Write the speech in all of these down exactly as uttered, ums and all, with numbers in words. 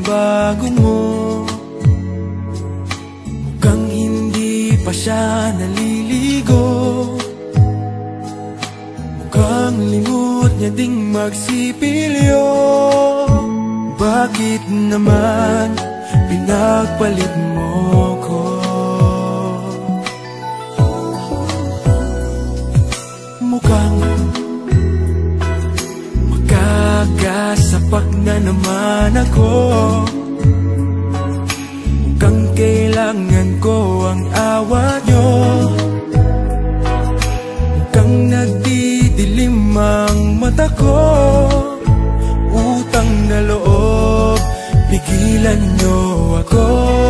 bago mo. Mukhang hindi pa siya naliligo. Mukhang limot niya ding magsipilyo. Bakit naman pinagpalit mo ko? Mukhang magkakasapak na naman ako. Mukhang kailangan ko ang awa nyo. Mukhang nagdidilim ang mata ko. Utang na loob, pigilan nyo ako.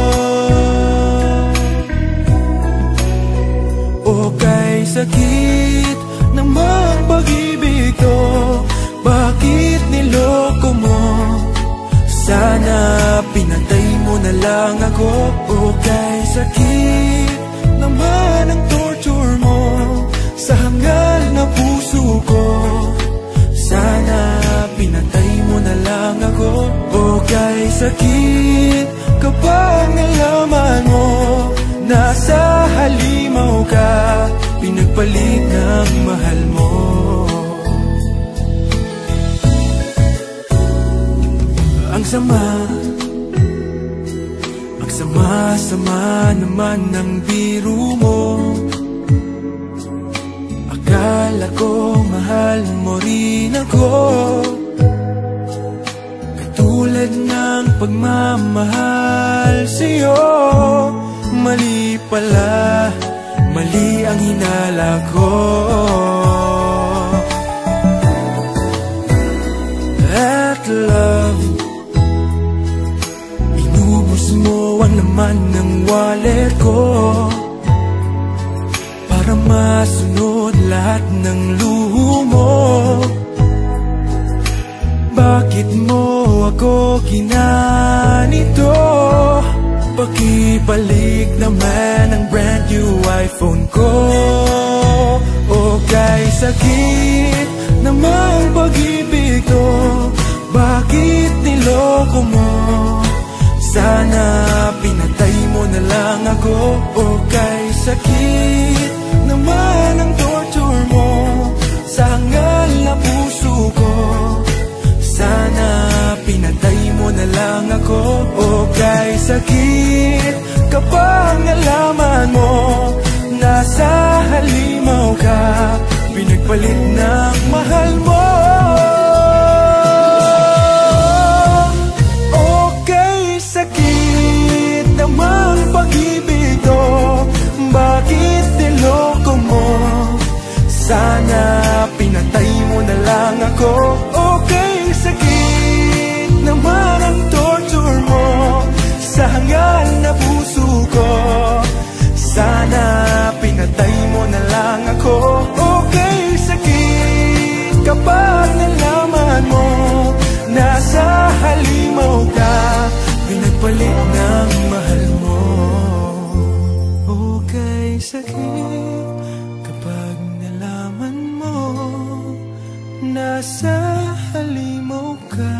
O kay sakit namang pag-ibig to, bakit niloko mo? Sana pinatay mo na lang ako. O kay sakit naman ang torture mo sa hangal na puso ko. Sana pinatay mo na lang ako. O kay sakit kapag nalaman mo nasa halimaw ka, pinagpalit ng mahal mo. Ang sama, ang sama-sama naman ng biro mo. Akala ko mahal mo rin ako, katulad ng pagmamahal sa'yo. Mali pala, mali ang hinala ko. At love, inubos mo ang laman ng wallet ko para masunod lahat ng luho mo. Bakit mo ako ginanito? Pakibalik naman ang brand new iPhone ko. O kay sakit namang pag-ibig to, bakit niloko mo? Sana pinatay mo na lang ako. O kay sakit naman ang torture mo sa hangal na puso ko. Sana pinatay mo na lang ako. O kay sakit kapag nalaman mo nasa halimaw ka, pinagpalit ng mahal mo. O kay sakit namang pag-ibig to, bakit niloko mo? Sana pinatay mo na lang ako. O kay sakit naman ang torture mo sa hangal na puso ko. Sana pinatay mo na lang ako. O kay sakit kapag nalaman mo nasa halimaw ka, pinagpalit ng mahal mo. O kay sakit kapag nalaman mo nasa halimaw ka,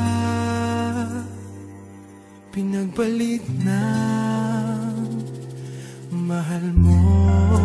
pinagpalit ng mahal mo.